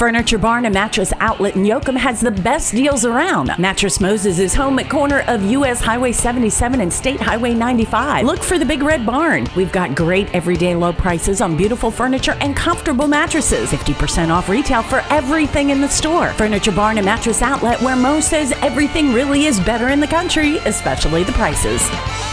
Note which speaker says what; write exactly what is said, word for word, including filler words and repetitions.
Speaker 1: Furniture Barn and Mattress Outlet in Yoakum has the best deals around. Mattress Moses is home at corner of U S Highway seventy-seven and State Highway ninety-five. Look for the Big Red Barn. We've got great everyday low prices on beautiful furniture and comfortable mattresses. fifty percent off retail for everything in the store. Furniture Barn and Mattress Outlet, where Mo says everything really is better in the country, especially the prices.